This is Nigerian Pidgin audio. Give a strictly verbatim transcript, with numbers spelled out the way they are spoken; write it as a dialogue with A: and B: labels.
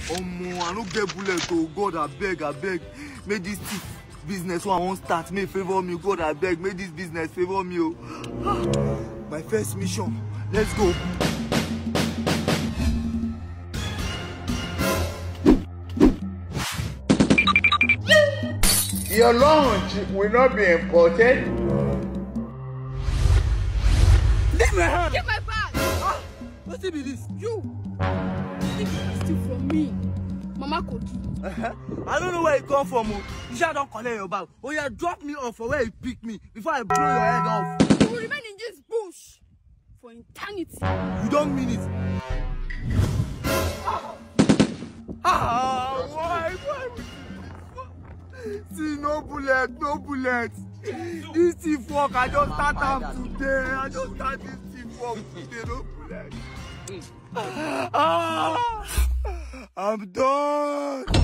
A: Omo, I no get bullet oh. God, I beg, I beg. Make this thief business one I won't start. May favor me. God, I beg. Make this business favor me. Oh. My first mission. Let's go.
B: Your lunch will not be imported.
A: Leave my hand.
C: Get my bag.
A: Ah, what is this?
C: You. This is still from me. Mama Koki.
A: Uh-huh. I don't know where you come from. Oh. You sure don't collect your bag. Oh yeah, drop me off for where you pick me before I blow your head off.
C: You will remain in this bush for eternity.
A: You don't mean it. Ah, ah why? Why would you? See, no bullet, no bullet. This thief work, I just start am today. I just start this thief work today, no bullet. Ah, I'm done.